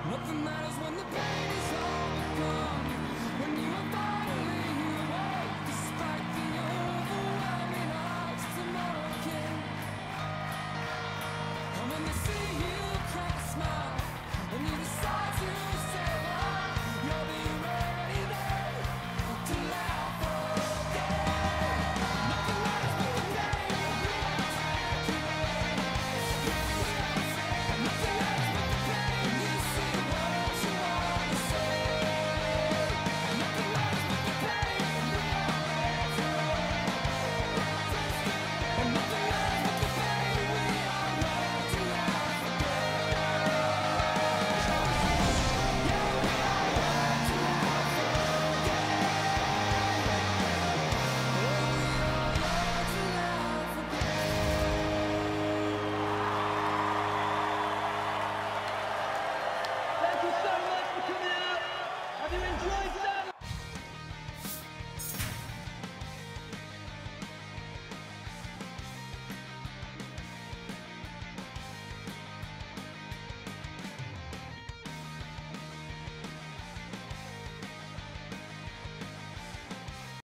Nothing matters when the pain is overcome. When you are finally awake, despite the overwhelming odds, tomorrow can. And when they see you crack a smile, and you decide to say hi, you'll be ready then to laugh again. Nothing matters but the pain of realizing nothing matters but the pain. You see what you want to say. Nothing matters but the pain of realizing. And nothing matters but the pain. We are meant to laugh Thank you so much for coming out. Have you enjoyed